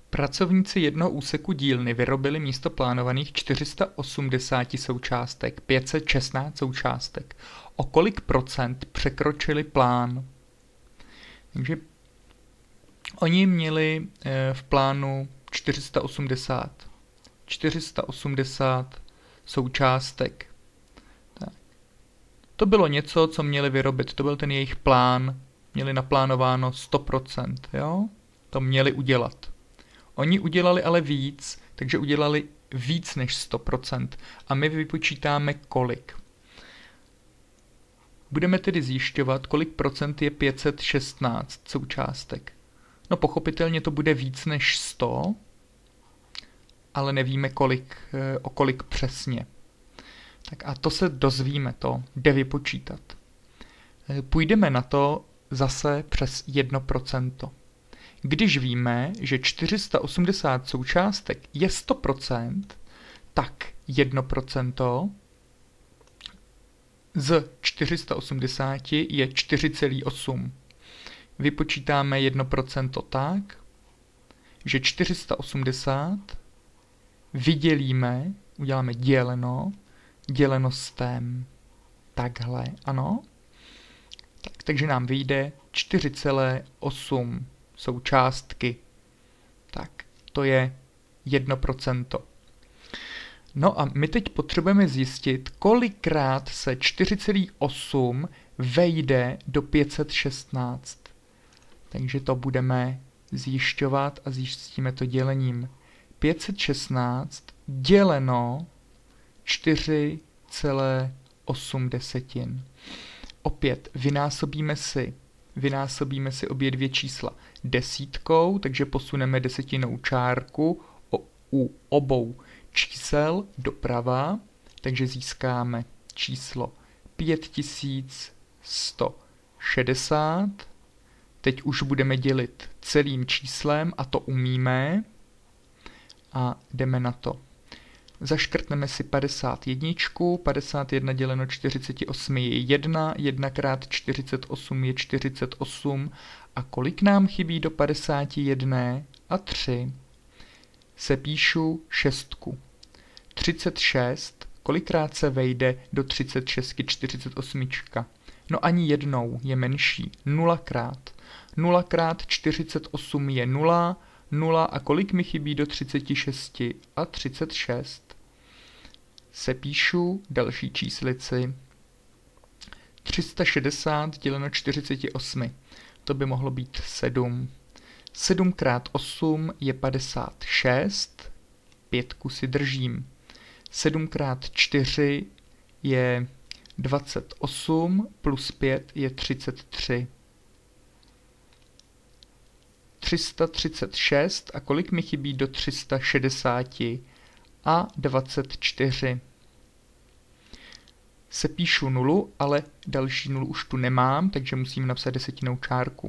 Pracovníci jednoho úseku dílny vyrobili místo plánovaných 480 součástek 516 součástek. O kolik procent překročili plán? Takže oni měli v plánu 480 součástek. Tak. To bylo něco, co měli vyrobit, to byl ten jejich plán, měli naplánováno 100%, jo? To měli udělat. Oni udělali ale víc, takže udělali víc než 100% a my vypočítáme kolik. Budeme tedy zjišťovat, kolik procent je 516 součástek. No pochopitelně to bude víc než 100, ale nevíme o kolik přesně. Tak a to se dozvíme, to jde vypočítat. Půjdeme na to zase přes 1%. Když víme, že 480 součástek je 100%, tak 1% z 480 je 4,8. Vypočítáme 1% tak, že 480 vydělíme, uděláme děleno s tém. Takhle, ano. Takže nám vyjde 4,8 součástky. Tak, to je 1%. No a my teď potřebujeme zjistit, kolikrát se 4,8 vejde do 516. Takže to budeme zjišťovat a zjistíme to dělením. 516 děleno 4,8. Opět vynásobíme si obě dvě čísla desítkou, takže posuneme desetinou čárku u obou čísel doprava, takže získáme číslo 5160. Teď už budeme dělit celým číslem a to umíme a jdeme na to. Zaškrtneme si 51, 51 děleno 48 je 1, 1 krát 48 je 48 a kolik nám chybí do 51 a 3? Sepíšu šestku. 36, kolikrát se vejde do 36 48? No ani jednou, je menší, 0krát. 0 krát 48 je 0, 0 a kolik mi chybí do 36 a 36? Sepíšu další číslici. 360 děleno 48, to by mohlo být 7. 7 krát 8 je 56, 5 si držím. 7 krát 4 je 28, plus 5 je 33. 336 a kolik mi chybí do 360 a 24. Sepíšu nulu, ale další nulu už tu nemám, takže musím napsat desetinou čárku.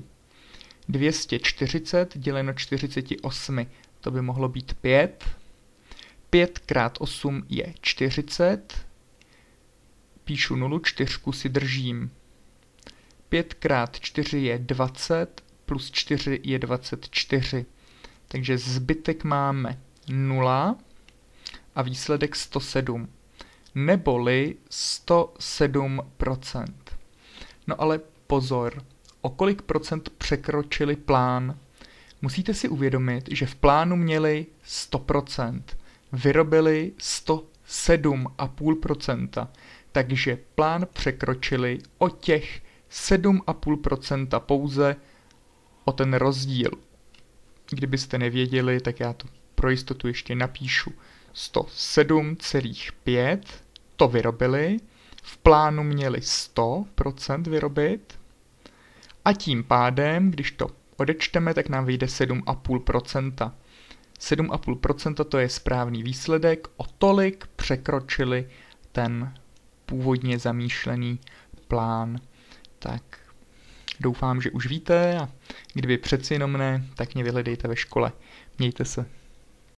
240 děleno 48, to by mohlo být 5. 5 krát 8 je 40. Píšu nulu, 4 si držím. 5 krát 4 je 20, plus 4 je 24. Takže zbytek máme 0 a výsledek 107. Neboli 107%. No ale pozor, o kolik procent překročili plán? Musíte si uvědomit, že v plánu měli 100%. Vyrobili 107,5%. Takže plán překročili o těch 7,5% pouze o ten rozdíl. Kdybyste nevěděli, tak já to pro jistotu ještě napíšu. 107,5 to vyrobili, v plánu měli 100% vyrobit a tím pádem, když to odečteme, tak nám vyjde 7,5%. 7,5% to je správný výsledek, o tolik překročili ten původně zamýšlený plán. Tak doufám, že už víte a kdyby přeci jenom ne, tak mě vyhledejte ve škole. Mějte se.